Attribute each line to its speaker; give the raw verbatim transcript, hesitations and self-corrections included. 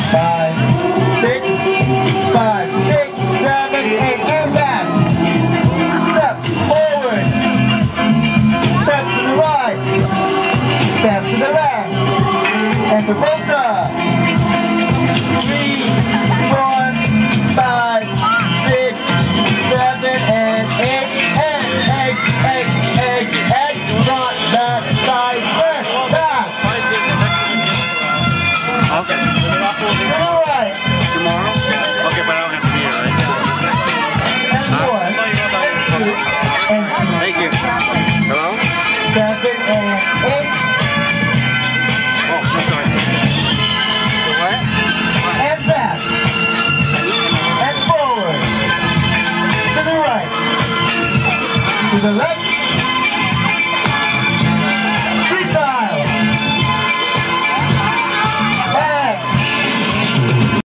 Speaker 1: Five, six, five, six, seven, eight, and back. Step forward. Step to the right. Step to the left. And to rotate.